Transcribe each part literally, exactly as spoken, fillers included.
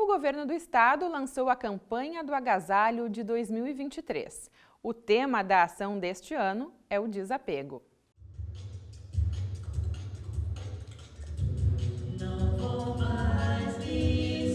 O governo do estado lançou a campanha do agasalho de dois mil e vinte e três. O tema da ação deste ano é o desapego. Não vou mais me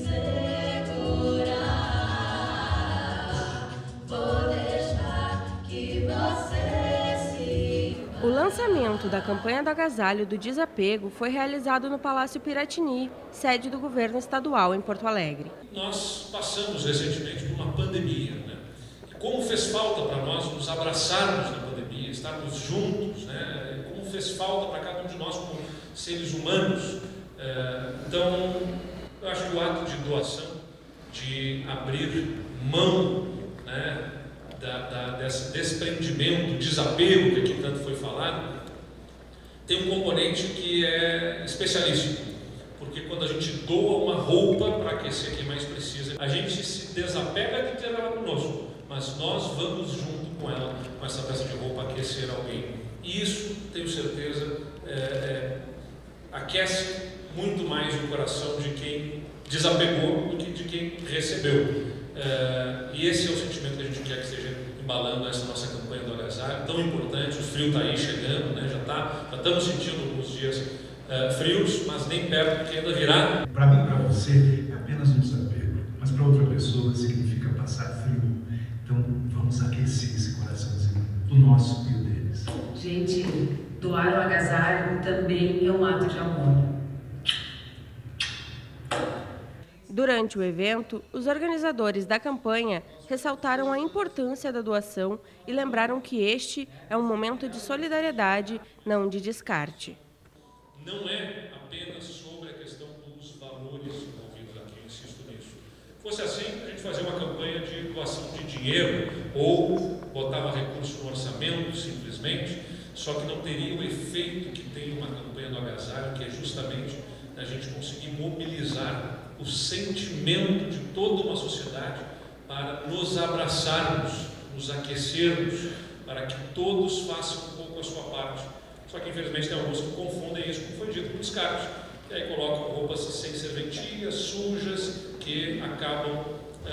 segurar, vou deixar que você se... O lançamento da campanha do agasalho do desapego foi realizado no Palácio Piratini, sede do governo estadual em Porto Alegre. Nós passamos recentemente por uma pandemia, né? E como fez falta para nós nos abraçarmos na pandemia, estarmos juntos, né? Como fez falta para cada um de nós como seres humanos. Então, eu acho que o ato de doação, de abrir mão, né, da, da, desse desprendimento, desapego, que aqui tanto foi falado, tem um componente que é especialíssimo, porque quando a gente doa uma roupa para aquecer quem mais precisa, a gente se desapega de ter ela conosco, mas nós vamos junto com ela, com essa peça de roupa, aquecer alguém. E isso, tenho certeza, é, é, aquece muito mais o coração de quem desapegou do que de quem recebeu. Uh, e esse é o sentimento que a gente quer que esteja embalando essa nossa campanha do agasalho, tão importante. O frio está aí chegando, né? já, tá, já estamos sentindo alguns dias uh, frios, mas nem perto do que ainda virá. Para mim, para você, é apenas um desapego, mas para outra pessoa significa passar frio. Então vamos aquecer esse coraçãozinho do nosso e o deles. Gente, doar o agasalho também é um ato de amor. Durante o evento, os organizadores da campanha ressaltaram a importância da doação e lembraram que este é um momento de solidariedade, não de descarte. Não é apenas sobre a questão dos valores envolvidos aqui, eu insisto nisso. Se fosse assim, a gente fazia uma campanha de doação de dinheiro ou botava recurso no orçamento, simplesmente, só que não teria o efeito que tem uma campanha do agasalho, que é justamente a gente conseguir mobilizar o sentimento de toda uma sociedade para nos abraçarmos, nos aquecermos, para que todos façam um pouco a sua parte. Só que infelizmente tem alguns que confundem isso, como foi dito, com descarte. E aí colocam roupas sem serventia, sujas, que acabam uh,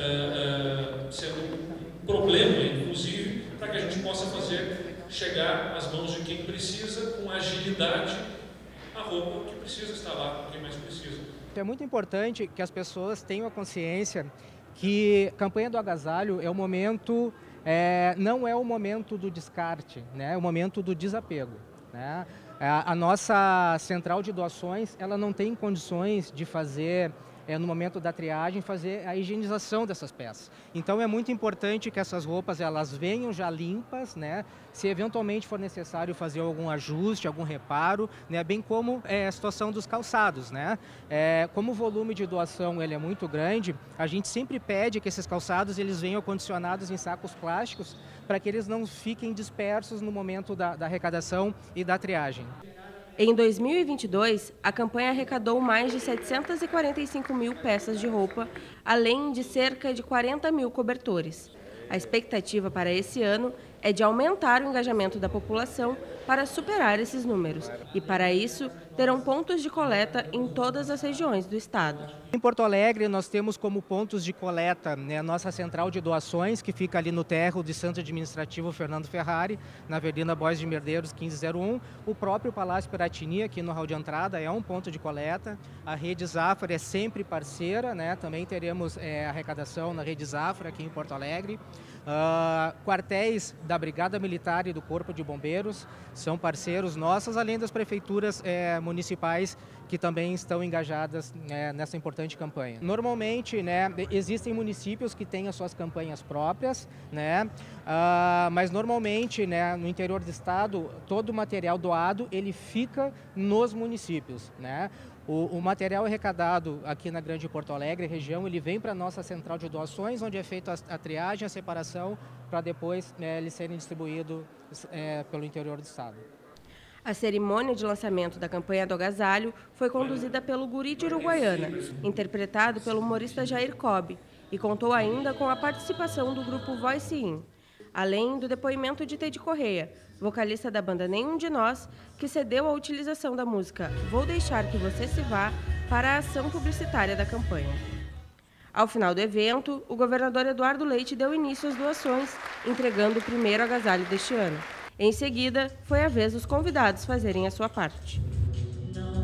uh, sendo um problema, inclusive, para que a gente possa fazer chegar às mãos de quem precisa, com agilidade, a roupa que precisa estar lá, para quem mais precisa. É muito importante que as pessoas tenham a consciência que a campanha do agasalho é o momento, é, não é o momento do descarte, né? É o momento do desapego, né? A, a nossa central de doações, ela não tem condições de fazer, é, no momento da triagem, fazer a higienização dessas peças. Então é muito importante que essas roupas elas venham já limpas, né? Se eventualmente for necessário fazer algum ajuste, algum reparo, né? Bem como é, a situação dos calçados, né? É, como o volume de doação ele é muito grande, a gente sempre pede que esses calçados eles venham acondicionados em sacos plásticos para que eles não fiquem dispersos no momento da, da arrecadação e da triagem. Em dois mil e vinte e dois, a campanha arrecadou mais de setecentas e quarenta e cinco mil peças de roupa, além de cerca de quarenta mil cobertores. A expectativa para esse ano é de aumentar o engajamento da população para superar esses números. E, para isso, terão pontos de coleta em todas as regiões do estado. Em Porto Alegre, nós temos como pontos de coleta, né, a nossa central de doações, que fica ali no térreo de Centro Administrativo Fernando Ferrari, na Avenida Borges de Medeiros, quinze zero um. O próprio Palácio Piratini, aqui no hall de entrada, é um ponto de coleta. A Rede Zafra é sempre parceira, né? Também teremos é, arrecadação na Rede Zafra, aqui em Porto Alegre. Uh, quartéis da Brigada Militar e do Corpo de Bombeiros são parceiros nossos, além das prefeituras é, municipais que também estão engajadas é, nessa importante campanha. Normalmente, né, existem municípios que têm as suas campanhas próprias, né, uh, mas normalmente, né, no interior do estado, todo o material doado ele fica nos municípios, né? O, o material arrecadado aqui na Grande Porto Alegre, região, ele vem para a nossa central de doações, onde é feita a, a triagem, a separação, para depois né, eles serem distribuídos é, pelo interior do estado. A cerimônia de lançamento da campanha do agasalho foi conduzida pelo Guri de Uruguaiana, interpretado pelo humorista Jair Cobb, e contou ainda com a participação do grupo Voice In, além do depoimento de Teddy Correia, vocalista da banda Nenhum de Nós, que cedeu a utilização da música Vou Deixar Que Você Se Vá para a ação publicitária da campanha. Ao final do evento, o governador Eduardo Leite deu início às doações, entregando o primeiro agasalho deste ano. Em seguida, foi a vez dos convidados fazerem a sua parte. Não